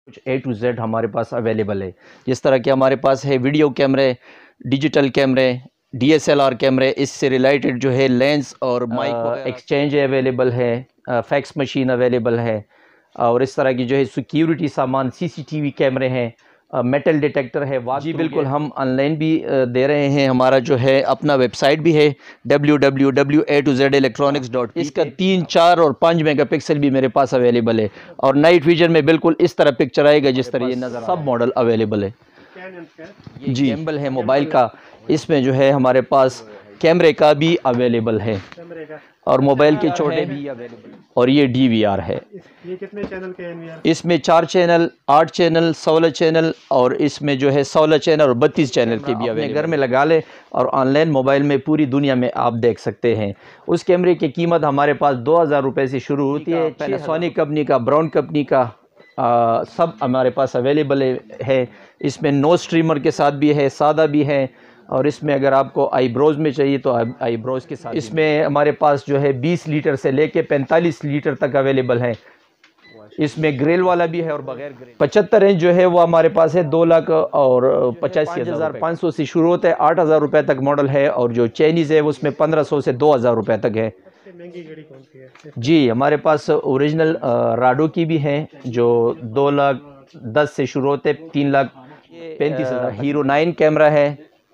कुछ A to Z हमारे पास अवेलेबल है। जिस तरह के हमारे पास है वीडियो कैमरे, डिजिटल कैमरे, DSLR कैमरे, इससे रिलेटेड जो है लेंस और माइक एक्सचेंज अवेलेबल है, फैक्स मशीन अवेलेबल है और इस तरह की जो है सिक्योरिटी सामान CCTV कैमरे हैं, मेटल डिटेक्टर है। जी बिल्कुल, हम ऑनलाइन भी दे रहे हैं। हमारा जो है अपना वेबसाइट भी है www.A2zelectronics.com। इसका 3, 4 और 5 मेगापिक्सल भी मेरे पास अवेलेबल है और नाइट विजन में बिल्कुल इस तरह पिक्चर आएगा जिस तरह ये नज़र। सब मॉडल अवेलेबल है। ये जी गिम्बल है मोबाइल का, इसमें जो है हमारे पास कैमरे का भी अवेलेबल है और मोबाइल के छोटे भी अवेलेबल है और ये DVR है। ये कितने चैनल के NVR? इसमें 4 चैनल, 8 चैनल, 16 चैनल और इसमें जो है 16 चैनल और 32 चैनल के भी अवेलेबल। घर में लगा ले और ऑनलाइन मोबाइल में पूरी दुनिया में आप देख सकते हैं। उस कैमरे की कीमत हमारे पास 2000 रुपये से शुरू होती है। पैनासोनिक कंपनी का, ब्राउन कंपनी का सब हमारे पास अवेलेबल है। इसमें नो स्ट्रीमर के साथ भी है, सादा भी है और इसमें अगर आपको आईब्रोज़ में चाहिए तो आईब्रोज़ के साथ। इसमें हमारे पास जो है 20 लीटर से लेके 45 लीटर तक अवेलेबल है। इसमें ग्रिल वाला भी है और बगैर ग्रिल। 75 इंच जो है वो हमारे पास है 2 लाख और 85,500 से शुरू होता है, 8000 रुपये तक मॉडल है और जो चाइनीज़ है उसमें 1500 से 2000 रुपये तक है। महंगी घड़ी कौन सी है? जी हमारे पास ओरिजिनल राडो की भी है जो 2,10,000 से शुरू होते हैं, 3,35,000। हीरो 9 कैमरा है,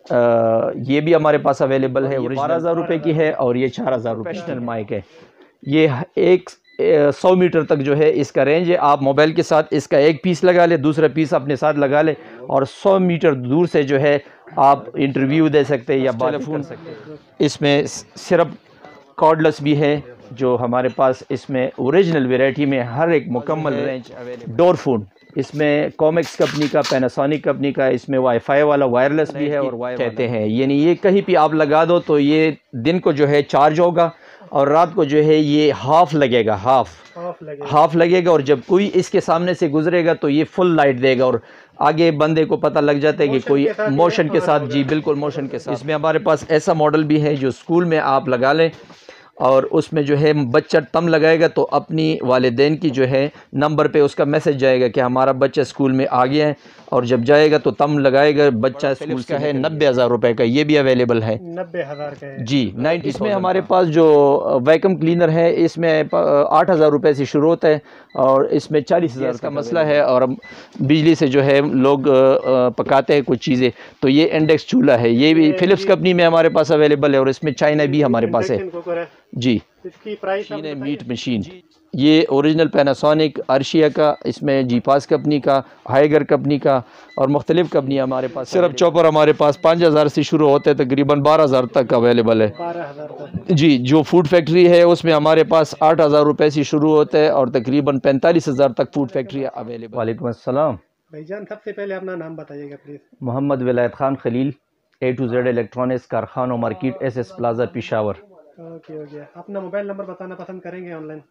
ये भी हमारे पास अवेलेबल है। 12,000 रुपये की है और ये 4,000 रुपये। प्रोफेशनल माइक है, ये 100 मीटर तक जो है इसका रेंज है। आप मोबाइल के साथ इसका एक पीस लगा ले, दूसरा पीस अपने साथ लगा ले और 100 मीटर दूर से जो है आप इंटरव्यू दे सकते हैं या बात कर सकते हैं। इसमें सिर्फ कॉर्डलेस भी है जो हमारे पास इसमें ओरिजिनल वैरायटी में हर एक मुकम्मल रेंज अवेलेबल। डोर फोन इसमें कॉमेक्स कंपनी का, पैनासोनिक कंपनी का, इसमें वाईफाई वाला वायरलेस भी है और वायर कहते हैं, यानी ये कहीं भी आप लगा दो तो ये दिन को जो है चार्ज होगा और रात को जो है ये हाफ लगेगा, हाफ लगेगा और जब कोई इसके सामने से गुजरेगा तो ये फुल लाइट देगा और आगे बंदे को पता लग जाता है कि कोई मोशन के साथ। जी बिल्कुल, मोशन के साथ। इसमें हमारे पास ऐसा मॉडल भी है जो स्कूल में आप लगा लें और उसमें जो है बच्चा तम लगाएगा तो अपनी वालिदैन की जो है नंबर पे उसका मैसेज जाएगा कि हमारा बच्चा स्कूल में आ गया है और जब जाएगा तो तम लगाएगा बच्चा स्कूल का है। 90,000 रुपये का ये भी अवेलेबल है। 90,000 का है जी 90। इसमें हमारे पास जो वैक्यूम क्लीनर है इसमें 8,000 रुपये से शुरू होता है और इसमें 40,000 का मसला है और बिजली से जो है लोग पकाते हैं कुछ चीज़ें, तो ये इंडेक्स चूल्हा है, ये भी फिलिप्स कंपनी में हमारे पास अवेलेबल है और इसमें चाइना भी हमारे पास है। जी इसकी प्राइस मशीन है, मीट मशीन। ये ओरिजिनल पैनासोनिक, अर्शिया का, इसमें जीपास कंपनी का, हाइगर कंपनी का और मुख्तलिफ कंपनी हमारे पास। सिर्फ चॉपर हमारे पास 5,000 से शुरू होते हैं, तकरीबन 12,000 तक अवेलेबल है। 12,000 तक। जी जो फूड फैक्ट्री है उसमें हमारे पास 8,000 रुपये से शुरू होते हैं और तकरीबन 45,000 तक फूड फैक्ट्री अवेलेबल। वालेकुम अस्सलाम भाईजान, सबसे पहले अपना नाम बताइएगा please. Mohammad Vilayat Khan Khalil, A2Z electronics, Karkhano market, SS plaza, Peshawar. Okay हो गया। अपना मोबाइल नंबर बताना पसंद करेंगे ऑनलाइन?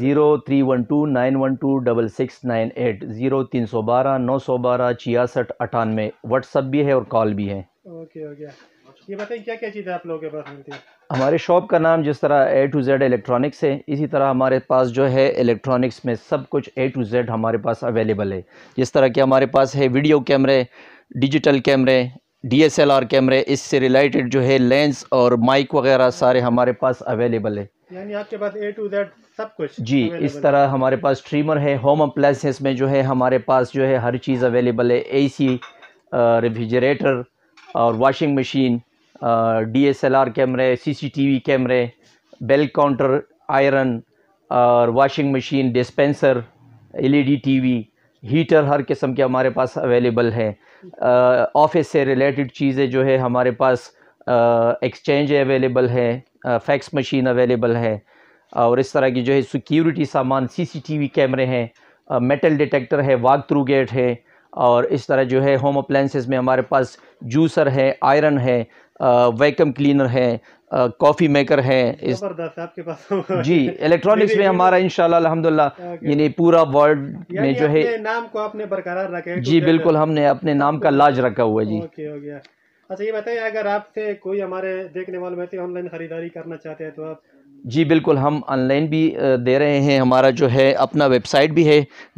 0312912668, 0312 912 6698। व्हाट्सअप भी है और कॉल भी है। ओके हो गया। ये बताइए क्या क्या चीज़ें आप लोगों के पास मिलती है? हमारे शॉप का नाम जिस तरह A2Z इलेक्ट्रॉनिक्स है, इसी तरह हमारे पास जो है इलेक्ट्रॉनिक्स में सब कुछ A to Z हमारे पास अवेलेबल है। जिस तरह के हमारे पास है वीडियो कैमरे, डिजिटल कैमरे, DSLR कैमरे, इससे रिलेटेड जो है लेंस और माइक वगैरह सारे हमारे पास अवेलेबल है। यानी आपके पास A to Z सब कुछ जी इस तरह हमारे पास स्ट्रीमर है। होम अप्लायंसेस में जो है हमारे पास जो है हर चीज़ अवेलेबल है। AC, रेफ्रिजरेटर और वॉशिंग मशीन, DSLR कैमरे, CCTV कैमरे, बेल काउंटर, आयरन और washing machine, dispenser, LED TV, heater हर किस्म के हमारे पास अवेलेबल है। ऑफिस से रिलेटेड चीज़ें जो है हमारे पास एक्सचेंज अवेलेबल है, फैक्स मशीन अवेलेबल है और इस तरह की जो है सिक्योरिटी सामान, CCTV कैमरे हैं, मेटल डिटेक्टर है, वॉक थ्रू गेट है और इस तरह जो है होम अप्लायंसेस में हमारे पास जूसर है, आयरन है, वैक्यूम क्लीनर है, कॉफ़ी मेकर है। इस आपके पास जी इलेक्ट्रॉनिक्स में हमारा इंशाल्लाह अल्हम्दुलिल्लाह यानी पूरा वर्ल्ड में जो है नाम को आपने बरकरार रखा है। जी बिल्कुल, हमने अपने नाम का लाज रखा हुआ है। जी ओके हो गया। अच्छा ये बताइए, अगर आपसे कोई हमारे देखने वाले में से ऑनलाइन ख़रीदारी करना चाहते हैं तो आप जी बिल्कुल, हम ऑनलाइन भी दे रहे हैं। हमारा जो है अपना वेबसाइट भी है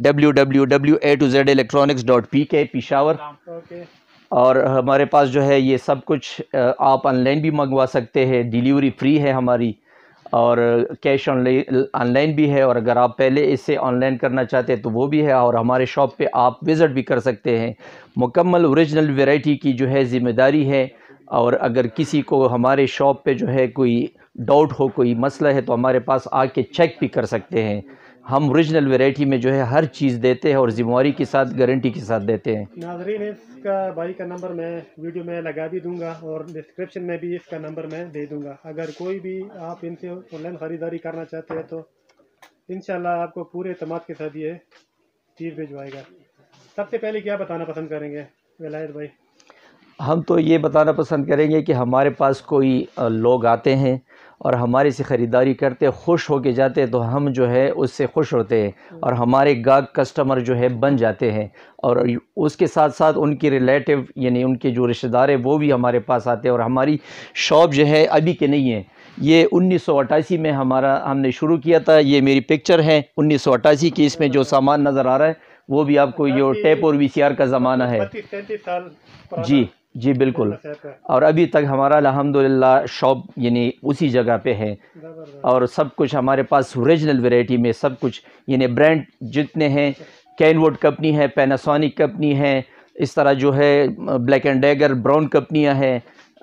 www.a2zelectronics.pk पेशावर। ओके। और हमारे पास जो है ये सब कुछ आप ऑनलाइन भी मंगवा सकते हैं, डिलीवरी फ्री है हमारी, और कैश ऑनलाइन भी है। और अगर आप पहले इससे ऑनलाइन करना चाहते हैं तो वो भी है। और हमारे शॉप पे आप विज़िट भी कर सकते हैं। मुकम्मल ओरिजिनल वैरायटी की जो है ज़िम्मेदारी है। और अगर किसी को हमारे शॉप पे जो है कोई डाउट हो, कोई मसला है, तो हमारे पास आके चेक भी कर सकते हैं। हम ओरिजिनल वैरायटी में जो है हर चीज़ देते हैं और ज़िम्मेवारी के साथ, गारंटी के साथ देते हैं। नाज़रीन, इसका भाई का नंबर मैं वीडियो में लगा भी दूंगा और डिस्क्रिप्शन में भी इसका नंबर मैं दे दूंगा। अगर कोई भी आप इनसे ऑनलाइन ख़रीदारी करना चाहते हैं तो इंशाल्लाह आपको पूरे एतमाद के साथ ये चीज़ भिजवाएगा। सबसे पहले क्या बताना पसंद करेंगे विलायत भाई? हम तो ये बताना पसंद करेंगे कि हमारे पास कोई लोग आते हैं और हमारे से ख़रीदारी करते, खुश होके जाते हैं, तो हम जो है उससे खुश होते हैं और हमारे गाहक कस्टमर जो है बन जाते हैं। और उसके साथ साथ उनके रिलेटिव यानी उनके जो रिश्तेदार हैं वो भी हमारे पास आते हैं। और हमारी शॉप जो है अभी के नहीं है, ये 1988 में हमने शुरू किया था। ये मेरी पिक्चर है 1988 की। इसमें जो सामान नज़र आ रहा है वो भी आपको ये टेप और VCR का ज़माना है। 32-33 साल जी जी बिल्कुल। और अभी तक हमारा अल्हम्दुलिल्लाह शॉप यानी उसी जगह पे है। और सब कुछ हमारे पास ओरिजिनल वैरायटी में सब कुछ, यानी ब्रांड जितने हैं, कैनवुड कंपनी है, पैनासोनिक कंपनी है, इस तरह जो है ब्लैक एंड डैगर ब्राउन कंपनियां हैं,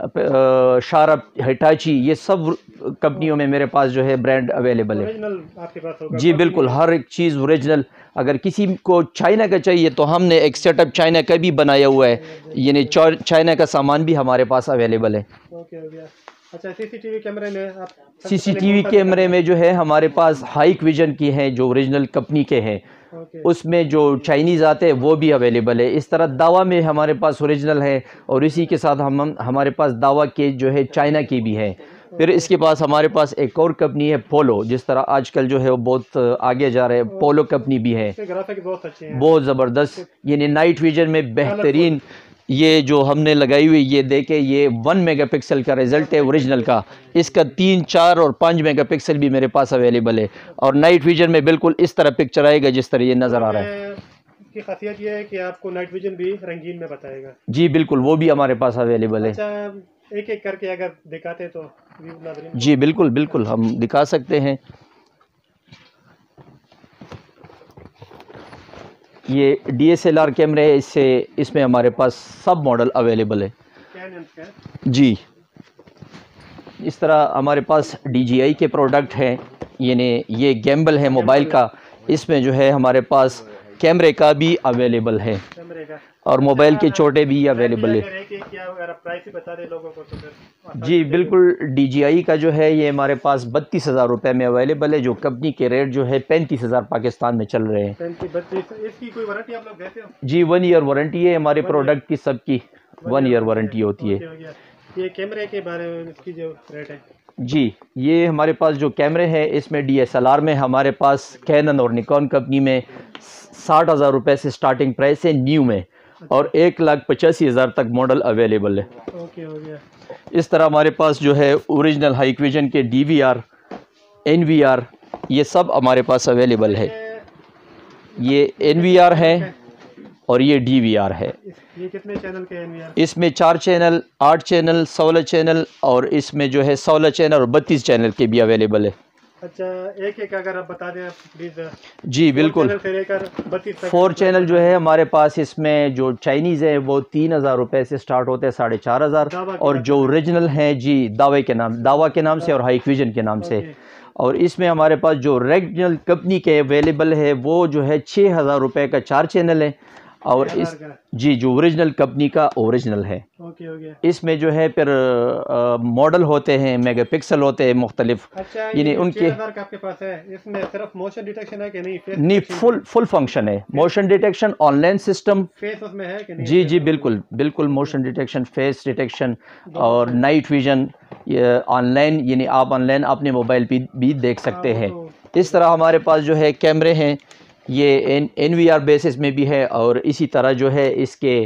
शार्प, हिटाची, ये सब कंपनियों में मेरे पास जो है ब्रांड अवेलेबल है। ओरिजिनल आपके पास होगा? जी बिल्कुल, हर एक चीज़ ओरिजिनल। अगर किसी को चाइना का चाहिए तो हमने एक सेटअप चाइना का भी बनाया हुआ है, यानी चाइना का सामान भी हमारे पास अवेलेबल है। ओके, हो गया। अच्छा, सीसीटीवी कैमरे में आप सीसीटीवी कैमरे में जो है हमारे पास हाइक विजन की हैं जो ओरिजिनल कंपनी के हैं। ओके। उसमें जो चाइनीज़ आते हैं वो भी अवेलेबल है। इस तरह दावा में हमारे पास ओरिजिनल है और इसी के साथ हमारे पास दावा के जो है चाइना की भी है। फिर इसके पास हमारे पास एक और कंपनी है पोलो, जिस तरह आजकल जो है वो बहुत आगे जा रहे हैं, पोलो कंपनी भी है, इसके ग्राफिक बहुत अच्छे हैं, बहुत ज़बरदस्त। यानी नाइट विजन में बेहतरीन ये जो हमने लगाई हुई, ये देखे, ये 1 मेगापिक्सल का रिज़ल्ट है ओरिजिनल का। इसका 3, 4 और 5 मेगापिक्सल भी मेरे पास अवेलेबल है। और नाइट विजन में बिल्कुल इस तरह पिक्चर आएगा जिस तरह ये नज़र आ रहा है। इसकी खासियत ये है कि आपको नाइट विजन भी रंगीन में बताएगा। जी बिल्कुल, वो भी हमारे पास अवेलेबल है। अच्छा, एक एक करके अगर दिखाते तो जी बिल्कुल बिल्कुल, हम दिखा सकते हैं। ये DSLR कैमरे है, इसमें हमारे पास सब मॉडल अवेलेबल है। जी, इस तरह हमारे पास DJI के प्रोडक्ट हैं, यानी ये गैम्बल है मोबाइल का। इसमें जो है हमारे पास कैमरे का भी अवेलेबल है और मोबाइल के छोटे भी अवेलेबल है। जी बिल्कुल, DJI का जो है ये हमारे पास 32,000 रुपये में अवेलेबल है, जो कंपनी के रेट जो है 35,000 पाकिस्तान में चल रहे हैं। 35-32। इसकी कोई वारंटी आप लोग देते हो? जी 1 ईयर वारंटी है हमारे प्रोडक्ट की, सबकी 1 ईयर वारंटी होती है। ये कैमरे के बारे में इसकी जो रेट है? जी, ये हमारे पास जो कैमरे हैं इसमें DSLR में हमारे पास कैनन और निकॉन कंपनी में 60,000 रुपये से स्टार्टिंग प्राइस है न्यू में, और 1,85,000 तक मॉडल अवेलेबल है। ओके, हो गया। इस तरह हमारे पास जो है ओरिजिनल हाइक विजन के DVR, NVR, ये सब हमारे पास अवेलेबल है। ये NVR है और ये DVR है। ये कितने चैनल के NVR? इसमें 4 चैनल, 8 चैनल, 16 चैनल, और इसमें जो है 16 चैनल और 32 चैनल के भी अवेलेबल है। अच्छा, एक एक अगर आप बता दें प्लीज़। जी बिल्कुल, 4 चैनल जो है हमारे पास, इसमें जो चाइनीज़ है वो 3,000 रुपये से स्टार्ट होते हैं, 4,500। और जो ओरिजिनल हैं जी दावा के नाम से और हाइक विजन के नाम से। और इसमें हमारे पास जो ओरिजिनल कंपनी के अवेलेबल है वो जो है 6,000 रुपये का 4 चैनल है। और इस जी जो ओरिजिनल कंपनी का ओरिजिनल है। ओके, हो गया। इसमें जो है फिर मॉडल होते हैं, मेगापिक्सल होते हैं मुख्तलिफ। अच्छा, यानी उनके आपके पास है, इसमें सिर्फ मोशन डिटेक्शन है कि नहीं? नहीं, फुल फंक्शन है, motion detection, online system. Face उसमें है कि नहीं? जी जी बिल्कुल बिल्कुल, मोशन डिटेक्शन, फेस डिटेक्शन और नाइट विजन ऑनलाइन, यानी आप ऑनलाइन अपने मोबाइल पे भी देख सकते हैं। इस तरह हमारे पास जो है कैमरे हैं, ये NVR बेसिस में भी है, और इसी तरह जो है इसके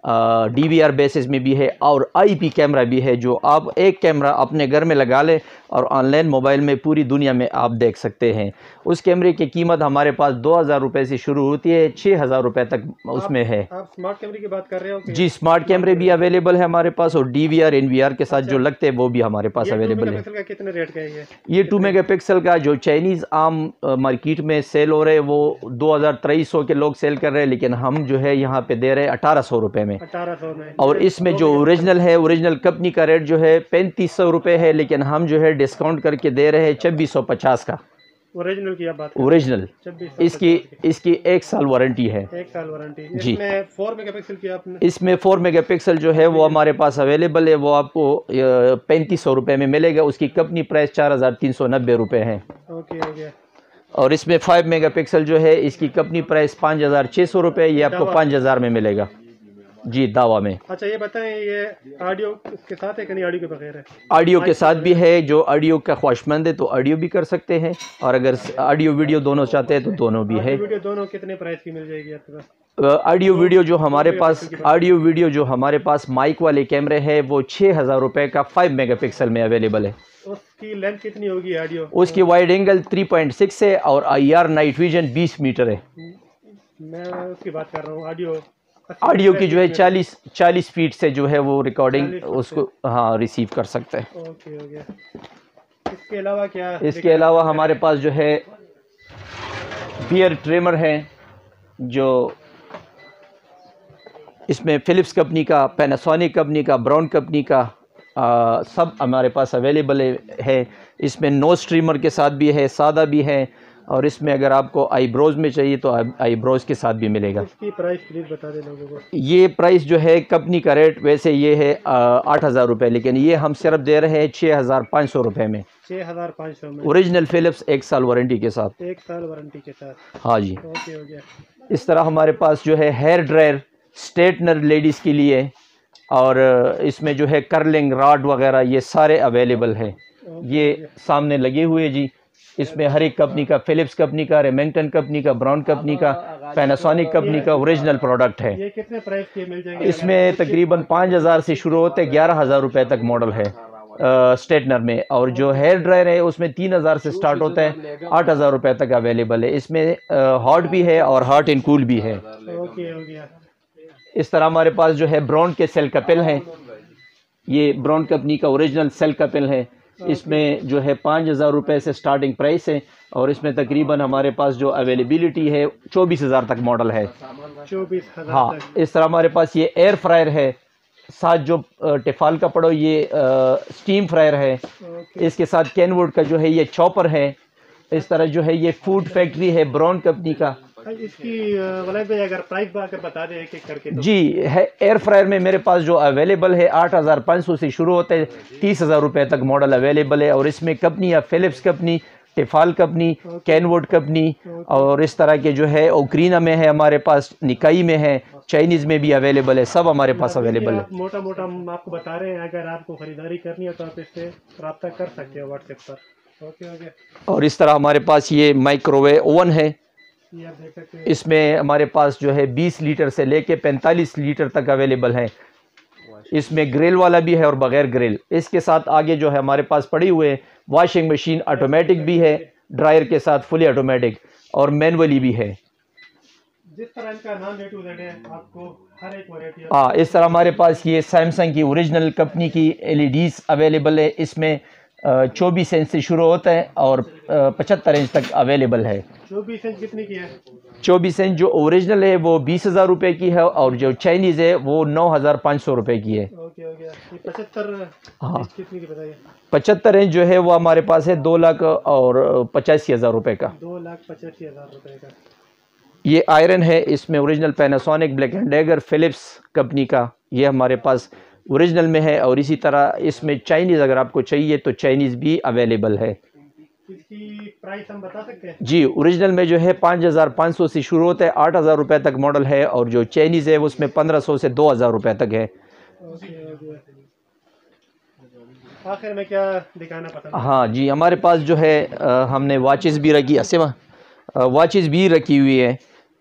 DVR बेसिस में भी है और IP कैमरा भी है, जो आप एक कैमरा अपने घर में लगा लें और ऑनलाइन मोबाइल में पूरी दुनिया में आप देख सकते हैं। उस कैमरे की कीमत हमारे पास 2000 रुपये से शुरू होती है, 6000 रुपये तक उसमें है। आप स्मार्ट कैमरे की बात कर रहे हो कि? जी, स्मार्ट कैमरे भी अवेलेबल है हमारे पास और DVR NVR के साथ जो लगते हैं वो भी हमारे पास अवेलेबल है। का कितने रेट का है ये 2 मेगापिक्सल का जो चाइनीज़ आम मार्केट में सेल हो रहे हैं वो 2300 के लोग सेल कर रहे हैं, लेकिन हम जो है यहाँ पे दे रहे हैं 1800 रुपये में। 1800 में। और इसमें जो ओरिजिनल है, ओरिजिनल कंपनी का रेट जो है 3500 रुपये है, लेकिन हम जो है डिस्काउंट करके दे रहे हैं 2650 का। ओरिजिनल की आप बात ओरिजिनल इसकी 1 साल वारंटी है। 1 साल वारंटी जी। इसमें 4 मेगापिक्सल की आपने? इसमें 4 मेगापिक्सल जो है वो हमारे पास अवेलेबल है, वो आपको 3500 रुपये में मिलेगा। उसकी कंपनी प्राइस 4390 रुपये है। Okay okay. और इसमें 5 मेगापिक्सल जो है इसकी कंपनी प्राइस 5600 रुपये, ये आपको 5000 में मिलेगा जी, दावा में। अच्छा ये बताएं, ये ऑडियो के साथ है कि नहीं, ऑडियो के बगैर है? ऑडियो के साथ भी है, जो ऑडियो का ख्वाहिशमंद है तो ऑडियो भी कर सकते हैं, और अगर ऑडियो वीडियो दोनों चाहते हैं तो दोनों भी है। वीडियो दोनों कितने प्राइस की मिल जाएगी आपके पास? ऑडियो वीडियो जो हमारे पास माइक वाले कैमरे हैं वो 6000 रुपये का 5 मेगापिक्सल में अवेलेबल है। उसकी लेंथ कितनी होगी ऑडियो? उसकी वाइड एंगल 3.6 है और IR नाइट विजन 20 मीटर है। मैं उसकी बात कर रहा हूँ, ऑडियो की जो है 40 फीट से जो है वो रिकॉर्डिंग उसको हाँ रिसीव कर सकते हैं। Okay okay. इसके अलावा क्या? इसके अलावा हमारे पास जो है बियर ट्रिमर है, जो इसमें फिलिप्स कंपनी का, पैनासोनिक कंपनी का, ब्राउन कंपनी का सब हमारे पास अवेलेबल है। इसमें नोज ट्रिमर के साथ भी है, सादा भी है, और इसमें अगर आपको आईब्रोज में चाहिए तो आईब्रोज के साथ भी मिलेगा। इसकी प्राइस प्लीज बता दें लोगों को। ये प्राइस जो है कंपनी का रेट वैसे ये है 8000 रुपये, लेकिन ये हम सिर्फ दे रहे हैं 6500 रुपये में। 6500 में ओरिजिनल फिलिप्स 1 साल वारंटी के साथ। 1 साल वारंटी के साथ, हाँ जी। ओके हो गया। इस तरह हमारे पास जो है हेयर ड्रायर, स्ट्रेटनर लेडीज़ के लिए, और इसमें जो है कर्लिंग रॉड वगैरह ये सारे अवेलेबल हैं। ये सामने लगे हुए जी। इसमें हर एक कंपनी का, फिलिप्स कंपनी का, रेमिंगटन कंपनी का, ब्राउन कंपनी का, पैनासोनिक कंपनी का ओरिजिनल प्रोडक्ट है। ये कितने प्राइस के मिल जाएंगे? इसमें तकरीबन 5000 से शुरू होते हैं, 11000 रुपये तक मॉडल है स्ट्रेटनर में। और जो हेयर ड्रायर है उसमें 3000 से स्टार्ट होता है, 8000 रुपये तक अवेलेबल है। इसमें हॉट भी है और हॉट एंड कूल भी है। ओके हो गया। इस तरह हमारे पास जो है ब्राउन के सेल कपिल हैं, ये ब्राउन कंपनी का ओरिजिनल सेल कपिल है। इसमें जो है 5000 रुपये से स्टार्टिंग प्राइस है, और इसमें तकरीबन हमारे पास जो अवेलेबिलिटी है 24000 तक मॉडल है। 24000 हाँ। इस तरह हमारे पास ये एयर फ्रायर है, साथ जो टिफाल का पड़ो ये स्टीम फ्रायर है। इसके साथ कैनवुड का जो है ये चॉपर है। इस तरह जो है ये फूड फैक्ट्री है ब्राउन कंपनी का। इसकी वलायत भाई अगर प्राइस बता दें एक एक करके तो। जी है, एयर फ्रायर में मेरे पास जो अवेलेबल है 8500 से शुरू होते हैं, 30000 रुपये तक मॉडल अवेलेबल है। और इसमें कंपनी या Philips company, Tefal company, Kenwood company, और इस तरह के जो है ओक्रीना में है हमारे पास, निकाई में है, चाइनीज़ में भी अवेलेबल है, सब हमारे पास अवेलेबल है। मोटा मोटा हम आपको बता रहे हैं, अगर आपको ख़रीदारी करनी है तो आप इससे रब्ता कर सकते हो व्हाट्सएप पर। ओके। और इस तरह हमारे पास ये माइक्रोवेव ओवन है। ये आप देख सकते हैं। इसमें हमारे पास जो है 20 लीटर से लेके 45 लीटर तक अवेलेबल है। इसमें ग्रिल वाला भी है और बगैर ग्रिल। इसके साथ आगे जो है हमारे पास पड़ी हुए वॉशिंग मशीन ऑटोमेटिक भी है, ड्रायर के साथ फुली ऑटोमेटिक, और मैनुअली भी है। जिस तरह इनका नाम A to Z है, आपको हर एक वैरायटी। हाँ। इस तरह हमारे पास ये सैमसंग की ओरिजिनल कंपनी की LEDs अवेलेबल है। इसमें 24 इंच से शुरू होता है और 75 इंच तक अवेलेबल है। 24 इंच कितनी की है? 24 इंच जो ओरिजिनल है वो 20,000 रुपये की है, और जो चाइनीज़ है वो 9,500 रुपये की है। ओके हो गया। 75 हाँ। कितनी की बताइए? 75 इंच जो है वो हमारे पास है 2,85,000 रुपये का। 2,85,000 रुपये का। ये आयरन है, इसमें original Panasonic, Black and Decker, Philips company का ये हमारे पास ओरिजिनल में है। और इसी तरह इसमें चाइनीज़ अगर आपको चाहिए तो चाइनीज़ भी अवेलेबल है। इसकी प्राइस हम बता सकते हैं? जी, ओरिजिनल में जो है 5500 से शुरू होता है, 8000 रुपये तक मॉडल है, और जो चाइनीज़ है उसमें 1500 से 2000 रुपये तक है। आखिर में क्या दिखाना पसंद? हाँ जी, हमारे पास जो है हमने वॉचेस भी रखी, वॉचेस भी रखी हुई है।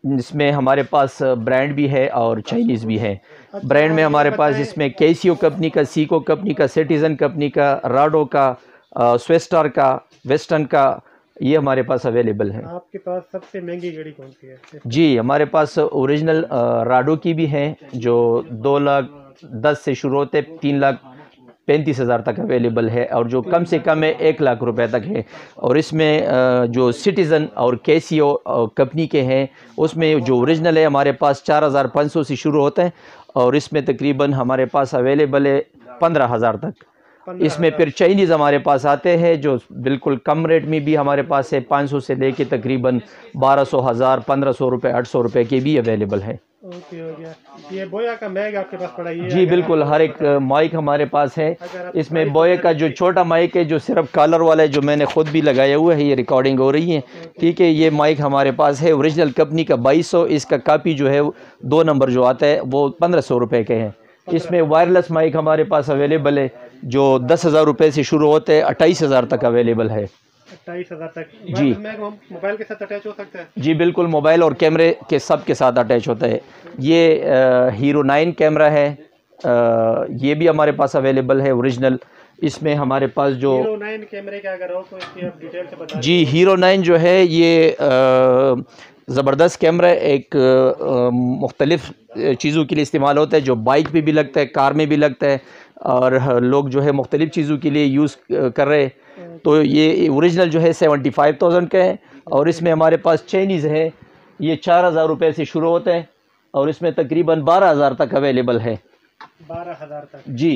इसमें हमारे पास ब्रांड भी है और चाइनीज़ भी है। ब्रांड में हमारे पास इसमें कैसियो कंपनी का, सीको कंपनी का, सिटीज़न कंपनी का, राडो का, स्वेस्टार का, वेस्टर्न का, ये हमारे पास अवेलेबल है। आपके पास सबसे महंगी घड़ी कौन सी है? जी, हमारे पास ओरिजिनल राडो की भी है जो 2,10,000 से शुरू होते 3,35,000 तक अवेलेबल है, और जो कम से कम है 1,00,000 रुपए तक है। और इसमें जो सिटीज़न और कैसियो कंपनी के हैं, उसमें जो ओरिजिनल है हमारे पास 4,500 से शुरू होते हैं, और इसमें तकरीबन हमारे पास अवेलेबल है 15,000 तक। इसमें फिर चाइनीज़ हमारे पास आते हैं जो बिल्कुल कम रेट में भी हमारे पास है, 500 से लेके तकरीबन 1,200, 1,000, 1,500 रुपये, 800 रुपये के भी अवेलेबल है। ओके, हो गया। ये बोया का मैग आपके पास पड़ा है? जी बिल्कुल, हर एक माइक हमारे पास है। इसमें बोया का जो छोटा माइक है जो सिर्फ कॉलर वाला है, जो मैंने खुद भी लगाया हुआ है, ये रिकॉर्डिंग हो रही है, ठीक है। ये माइक हमारे पास है ओरिजिनल कंपनी का 2,200। इसका कापी जो है 2 नंबर जो आता है वो 1,500 रुपये के हैं। इसमें वायरलेस माइक हमारे पास अवेलेबल है जो 10,000 रुपये से शुरू होते हैं, 28,000 तक अवेलेबल है। 28,000 तक? जी, मोबाइल के साथ अटैच हो सकता है? जी बिल्कुल, मोबाइल और कैमरे के सब के साथ अटैच होता है। ये हीरो 9 कैमरा है, ये भी हमारे पास अवेलेबल है ओरिजिनल। इसमें हमारे पास जो हीरो 9 कैमरे का अगर हो तो इसकी आप डिटेल से बता। जी, हीरो 9 जो है ये ज़बरदस्त कैमरा है, एक मुख्तलिफ़ चीज़ों के लिए इस्तेमाल होता है, जो बाइक पे भी लगता है, कार में भी लगता है, और लोग जो है मुख्तलिफ़ चीज़ों के लिए यूज़ कर रहे हैं। तो ये ओरिजिनल जो है 75,000 का है, और इसमें हमारे पास चाइनीज़ है, ये 4,000 रुपये से शुरू होता है, और इसमें तकरीबन 12,000 तक अवेलेबल है। 12,000 तक? जी,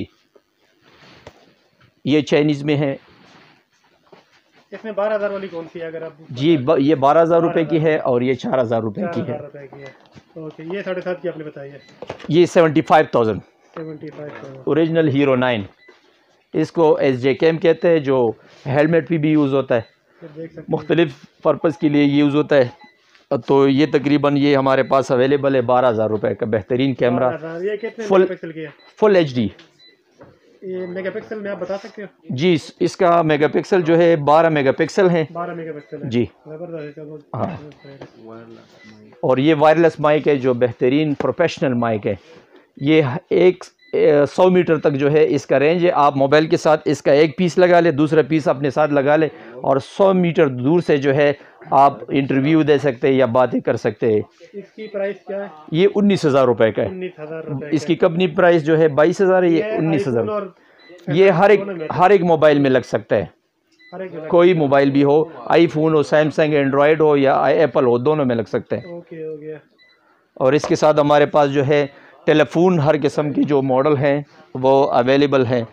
ये चाइनीज़ में है। इसमें 12,000 वाली कौन सी है अगर आप? जी, ये 12,000 रुपये की है, और ये 4,000 रुपये की है। ओके, ये 7.5 की आपने बताई है? ये 75,000 75,000 ओरिजिनल हीरो 9। इसको SJ कैम कहते हैं, जो हेलमेट पे भी यूज़ होता है, देख सकते हैं। मुख्तलिफ़ पर्पज़ के लिए यूज़ होता है। तो ये तकरीबन ये हमारे पास अवेलेबल है 12,000 रुपये का बेहतरीन कैमरा। 12,000। ये कितने फुल मेगापिक्सल की है? Full HD। ये मेगापिक्सल में आप बता सकते हो? जी, इसका मेगापिक्सल जो है 12 मेगापिक्सल है। 12 मेगापिक्सल है? जी ज़बरदस्त है, चलो। हाँ, और ये वायरलेस माइक है जो बेहतरीन प्रोफेशनल माइक है। ये 100 मीटर तक जो है इसका रेंज है। आप मोबाइल के साथ इसका एक पीस लगा ले, दूसरा पीस अपने साथ लगा ले, और 100 मीटर दूर से जो है आप इंटरव्यू दे सकते हैं या बातें कर सकते हैं। इसकी प्राइस क्या है? ये 19,000 रुपये का है। 19,000 रुपये? इसकी कंपनी प्राइस जो है 22,000 है, ये 19,000। ये हर एक मोबाइल में लग सकता है, कोई मोबाइल भी हो, आईफोन हो, सैमसंग, एंड्रॉयड हो या एप्पल हो, दोनों में लग सकते हैं। ओके, हो गया। और इसके साथ हमारे पास जो है टेलीफोन हर किस्म की जो मॉडल हैं वो अवेलेबल हैं।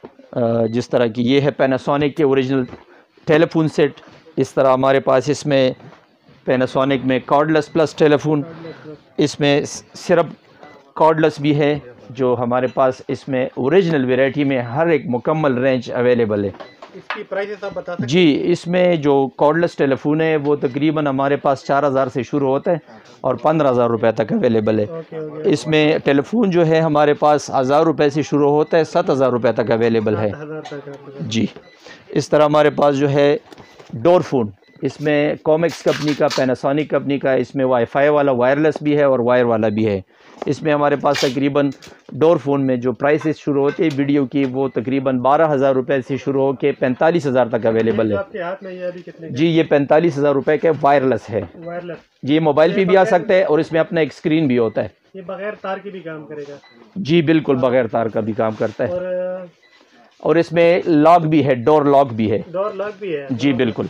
जिस तरह की ये है पैनासोनिक के ओरिजिनल टेलीफोन सेट। इस तरह हमारे पास इसमें पैनासोनिक में कॉर्डलेस प्लस टेलीफोन, इसमें सिर्फ कॉर्डलेस भी है, जो हमारे पास इसमें ओरिजिनल वैरायटी में हर एक मुकम्मल रेंज अवेलेबल है। इसकी प्राइस आप बता सकते हैं? जी, इसमें जो कॉर्डलेस टेलीफोन है वो तकरीबन हमारे पास 4,000 से शुरू होता है और 15,000 रुपये तक अवेलेबल है। इसमें टेलीफोन जो है हमारे पास 1,000 रुपये से शुरू होता है, 7,000 रुपये तक अवेलेबल है। जी, इस तरह हमारे पास जो है डोर फ़ोन, इसमें कॉमेक्स कंपनी का, पैनासोनिक कंपनी का, इसमें वाईफाई वाला वायरलेस भी है और वायर वाला भी है। इसमें हमारे पास तकरीबन डोर फ़ोन में जो प्राइसेस शुरू होती है वीडियो की, वो तकरीबन 12,000 रुपये से शुरू होकर 45,000 तक अवेलेबल है। आपके हाथ में ये अभी कितने? जी, ये 45,000 रुपये के वायरलेस है। वायरलेस? जी, मोबाइल पे भी आ सकता है, और इसमें अपना एक स्क्रीन भी होता है। ये बगैर तार की भी काम करेगा? जी बिल्कुल, बगैर तार का भी काम करता है। और और इसमें लॉक भी है, डोर लॉक भी है। डोर लॉक भी है? जी बिल्कुल।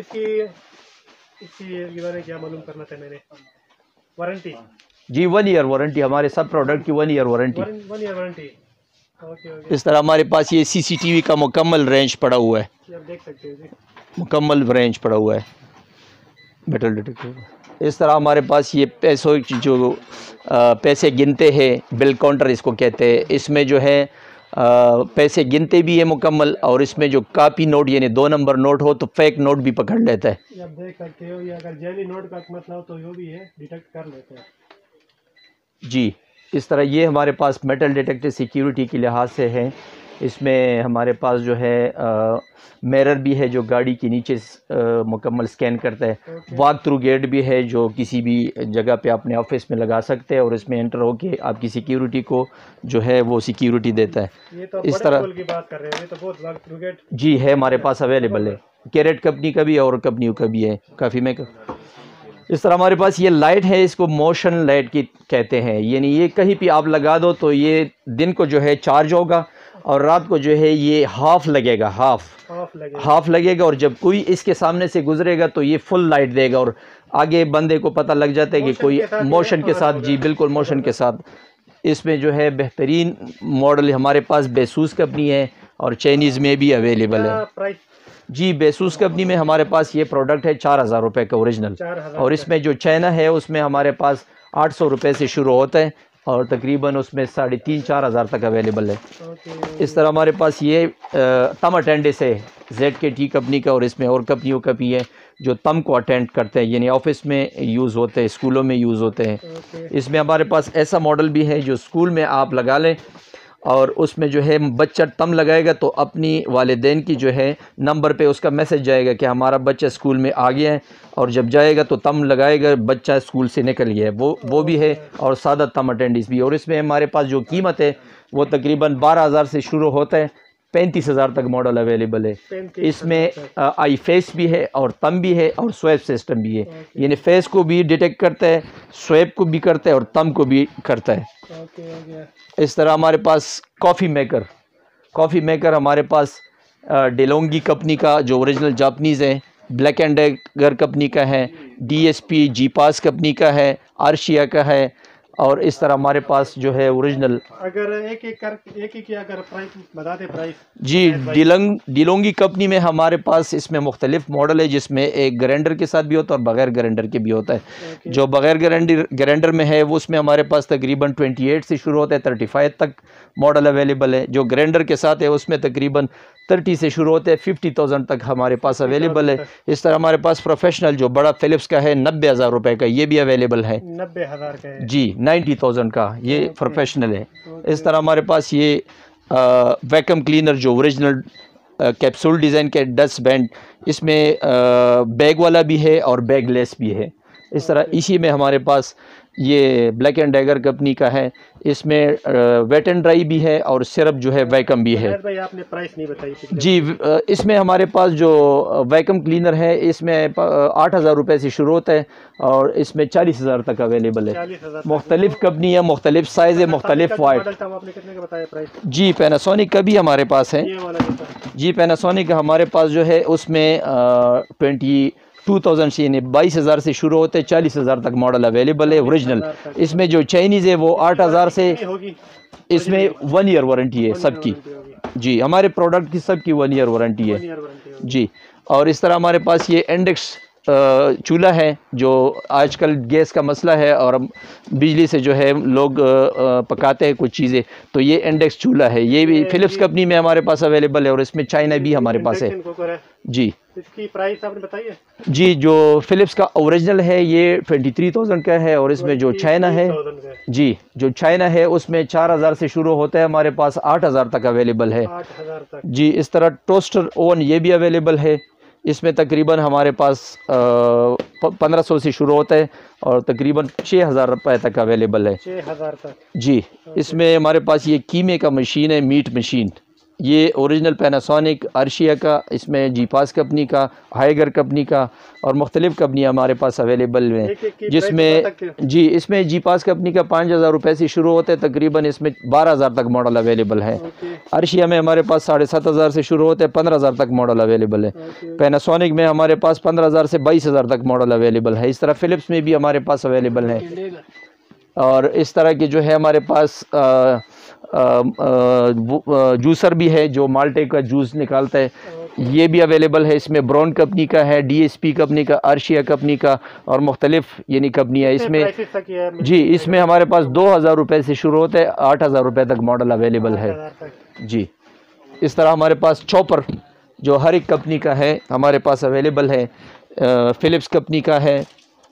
इसकी बारे में क्या मालूम करना था मैंने? वारंटी? जी, 1 ईयर वारंटी, हमारे सब प्रोडक्ट की 1 year warranty. 1 year warranty? Okay. इस तरह हमारे पास ये CCTV का मुकम्मल रेंज पड़ा हुआ है, आप देख सकते हैं जी, मुकम्मल रेंज पड़ा हुआ है, मेटल डिटेक्टर। इस तरह हमारे पास ये पैसों जो पैसे गिनते हैं, बिल काउंटर इसको कहते हैं, इसमें जो है पैसे गिनते भी है मुकम्मल, और इसमें जो कापी नोट यानी 2 नंबर नोट हो तो फेक नोट भी पकड़ लेता है। आप देख सकते हो, ये अगर जेली नोट का मतलब तो यो भी है, डिटेक्ट कर लेते हैं। जी, इस तरह ये हमारे पास मेटल डिटेक्टर सिक्योरिटी के लिहाज से है। इसमें हमारे पास जो है मिरर भी है जो गाड़ी के नीचे मुकम्मल स्कैन करता है। वॉक थ्रू गेट भी है जो किसी भी जगह पे अपने ऑफिस में लगा सकते हैं और इसमें एंटर होके आपकी सिक्योरिटी को जो है वो सिक्योरिटी देता है। ये तो इस तरह की बात कर रहे हैं, ये तो बहुत वॉक थ्रू गेट जी है हमारे पास अवेलेबल है। कैरेट कंपनी का भी है और कंपनियों का भी है काफ़ी में। इस तरह हमारे पास ये लाइट है, इसको मोशन लाइट की कहते हैं, यानी ये कहीं भी आप लगा दो तो ये दिन को जो है चार्ज होगा और रात को जो है ये हाफ लगेगा, हाफ लगेगा और जब कोई इसके सामने से गुजरेगा तो ये फुल लाइट देगा और आगे बंदे को पता लग जाता है कि कोई मोशन के साथ, जी बिल्कुल मोशन के साथ। इसमें जो है बेहतरीन मॉडल हमारे पास बेसूस कंपनी है और चाइनीज़ में भी अवेलेबल है। जी बेसूस कंपनी में हमारे पास ये प्रोडक्ट है 4000 रुपये का ओरिजिनल, और इसमें जो चाइना है उसमें हमारे पास 800 रुपये से शुरू होता है और तकरीबन उसमें 3500-4 हज़ार तक अवेलेबल है। इस तरह हमारे पास ये तम अटेंडेंस है ZKT कंपनी का और इसमें और कंपनियों का भी है जो तम को अटेंड करते हैं, यानी ऑफिस में यूज़ होते हैं, स्कूलों में यूज़ होते हैं। इसमें हमारे पास ऐसा मॉडल भी है जो स्कूल में आप लगा लें और उसमें जो है बच्चा तम लगाएगा तो अपनी वालिदैन की जो है नंबर पे उसका मैसेज जाएगा कि हमारा बच्चा स्कूल में आ गया है, और जब जाएगा तो तम लगाएगा बच्चा स्कूल से निकल गया है, वो भी है और सादा तम अटेंडेंस भी। और इसमें हमारे पास जो कीमत है वो तकरीबन 12,000 से शुरू होता है, 35,000 तक मॉडल अवेलेबल है। इसमें आई फेस भी है और तम भी है और स्वैप सिस्टम भी है, यानी फेस को भी डिटेक्ट करता है, स्वैप को भी करता है और तम को भी करता है। इस तरह हमारे पास कॉफ़ी मेकर हमारे पास डेलोंगी कंपनी का जो ओरिजिनल जापानीज़ है, ब्लैक एंड डेगर कंपनी का है, DSP जीपास कंपनी का है, आर्शिया का है, और इस तरह हमारे पास जो है ओरिजिनल। अगर एक की अगर प्राइस बता दें प्राइस। जी डिलोंगी कंपनी में हमारे पास इसमें मुख्तलिफ मॉडल है जिसमें एक ग्राइंडर के साथ भी होता है और बगैर ग्राइंडर के भी होता है। जो बगैर ग्राइंडर में है वो उसमें हमारे पास तकरीबन 28 से शुरू होता है, 35 तक मॉडल अवेलेबल है। जो ग्राइंडर के साथ है उसमें तकरीबन 30 से शुरू होते हैं, 50,000 तक हमारे पास अवेलेबल है। इस तरह हमारे पास प्रोफेशनल जो बड़ा फिलिप्स का है 90,000 रुपये का, ये भी अवेलेबल है। 90,000 का है जी, 90,000 का ये प्रोफेशनल है। इस तरह हमारे पास ये वैक्यूम क्लीनर जो ओरिजिनल कैप्सूल डिज़ाइन के डस्ट बैंड, इसमें बैग वाला भी है और बैगलेस भी है। इस तरह इसी में हमारे पास ये ब्लैक एंड डेगर कंपनी का है, इसमें वेट एंड ड्राई भी है और सिरप जो है वैक्यूम भी है। भाई आपने प्राइस नहीं बताई जी, इसमें हमारे पास जो वैक्यूम क्लीनर है इसमें 8,000 रुपये से शुरू होता है और इसमें 40,000 तक अवेलेबल है। मुख्तलिफ कंपनी है, मुख्तलिफ साइज़ है, मुख्तलिफ वाइट। आपने कितने का बताया प्राइस? जी पैनासोनिक का भी हमारे पास है। जी पैनासोनिक हमारे पास जो है उसमें 22,000 से यानी 22,000 से शुरू होते हैं, 40,000 तक मॉडल अवेलेबल है ओरिजिनल। इसमें जो चाइनीज़ है वो 8,000 से, इसमें 1 ईयर वारंटी है सबकी। जी हमारे प्रोडक्ट की सबकी 1 ईयर वारंटी है जी। और इस तरह हमारे पास ये इंडेक्स चूल्हा है जो आजकल गैस का मसला है और बिजली से जो है लोग पकाते हैं कुछ चीज़ें, तो ये इंडेक्स चूल्हा है, ये भी फिलिप्स कंपनी में हमारे पास अवेलेबल है और इसमें चाइना भी हमारे पास है जी। इसकी प्राइस आपने बताई है? जी जो फिलिप्स का ओरिजिनल है ये 23,000 का है और इसमें जो चाइना है, जी जो चाइना है उसमें 4,000 से शुरू होता है, हमारे पास 8,000 तक अवेलेबल है। 8,000 तक जी। इस तरह टोस्टर ओवन ये भी अवेलेबल है, इसमें तकरीबन हमारे पास 1500 से शुरू होता है और तकरीबन 6,000 रुपये तक अवेलेबल है। 6,000 तक जी। इसमें हमारे पास ये कीमे का मशीन है, मीट मशीन, ये ओरिजिनल पैनासोनिक, आर्शिया का, इसमें जीपास कंपनी का, हाइगर कंपनी का और मुख्तलिफ कंपनी हमारे पास अवेलेबल हैं, जिसमें जी इसमें जीपास कंपनी का 5,000 रुपये से शुरू होते हैं, तकरीबन इसमें 12,000 तक मॉडल अवेलेबल है। आर्शिया में हमारे पास 7,500 से शुरू होते हैं, 15,000 तक मॉडल अवेलेबल है। पैनासोनिक में हमारे पास 15,000 से 22,000 तक मॉडल अवेलेबल है। इस तरह फिलिप्स में भी हमारे पास अवेलेबल है। और इस तरह के जो है हमारे पास जूसर भी है जो माल्टे का जूस निकालता है, ये भी अवेलेबल है। इसमें ब्राउन कंपनी का है, DSP कंपनी का, आर्शिया कंपनी का और मुख्तलिफ यानी कंपनी है इसमें। जी इसमें हमारे पास 2,000 रुपये से शुरू होता है, 8,000 रुपये तक मॉडल अवेलेबल है जी। इस तरह हमारे पास चॉपर जो हर एक कंपनी का है हमारे पास अवेलेबल है, फिलिप्स कंपनी का है,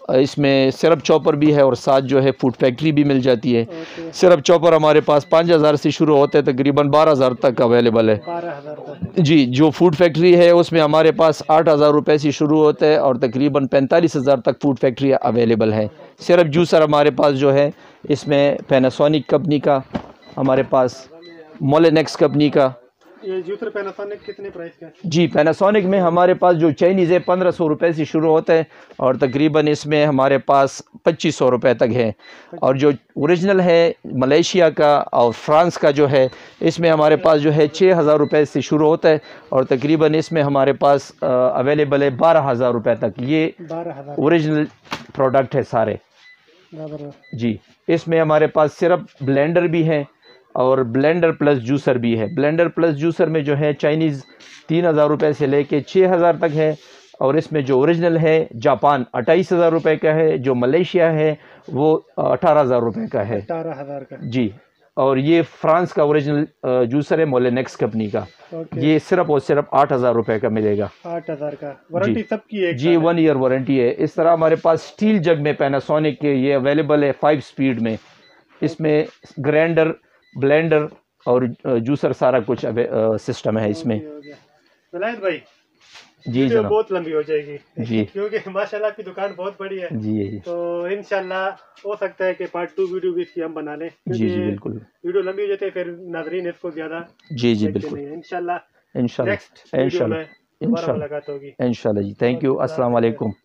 इसमें सिरप चॉपर भी है और साथ जो है फूड फैक्ट्री भी मिल जाती है। ओके। सिरप चॉपर हमारे पास 5,000 से शुरू होते हैं, तकरीबन 12,000 तक अवेलेबल है। 12,000 तक। जी, जो फूड फैक्ट्री है उसमें हमारे पास 8,000 रुपये से शुरू होता है और तकरीबन 45,000 तक फूड फैक्ट्री अवेलेबल है। सिर्फ जूसर हमारे पास जो है इसमें पैनासोनिक कंपनी का, हमारे पास मोलेनेक्स कंपनी का। ये जूसर पैनासोनिक कितने प्राइस का है? जी, पैनासोनिक में हमारे पास जो चाइनीज़ है 1,500 रुपये से शुरू होता है और तकरीबन इसमें हमारे पास 2,500 रुपये तक है। और जो ओरिजिनल है मलेशिया का और फ्रांस का जो है इसमें हमारे पास जो है 6,000 रुपये से शुरू होता है और तकरीबन इसमें हमारे पास अवेलेबल है 12,000 रुपये तक। ये 12,000 ओरिजिनल प्रोडक्ट है सारे। बराबर। जी, इसमें हमारे पास सिर्फ ब्लेंडर भी है और ब्लेंडर प्लस जूसर भी है। ब्लेंडर प्लस जूसर में जो है चाइनीज़ 3,000 रुपये से लेके 6,000 तक है और इसमें जो ओरिजिनल है जापान 28,000 रुपये का है, जो मलेशिया है वो 18,000 रुपये का है। 18,000 का। जी, और ये फ्रांस का ओरिजिनल जूसर है मोलेनेक्स कंपनी का। ओके। ये सिर्फ और सिर्फ 8,000 रुपये का मिलेगा। 8,000 का। वारंटी सबकी एक जी, 1 ईयर वारंटी है। इस तरह हमारे पास स्टील जग में पैनासोनिक के ये अवेलेबल है 5 स्पीड में। इसमें ग्राइंडर, ब्लेंडर और जूसर सारा कुछ सिस्टम है इसमें। विलायत भाई जी वीडियो जनाब। बहुत लंबी हो जाएगी जी क्योंकि माशाल्लाह आपकी दुकान बहुत बड़ी है। जी तो इंशाल्लाह हो सकता है कि पार्ट 2 वीडियो भी इसकी हम बना लें, जी जी बिल्कुल। वीडियो लंबी हो जाती है फिर नाज़रीन इसको ज़्यादा जी जी देखते बिल्कुल। नहीं हैं। इंशाल्लाह इंशाल्लाह नेक्स्ट वीडियो इंशाल्लाह में दोबारा मुलाकात होगी। इंशाल्लाह जी। Thank you. अस्सलाम वालेकुम।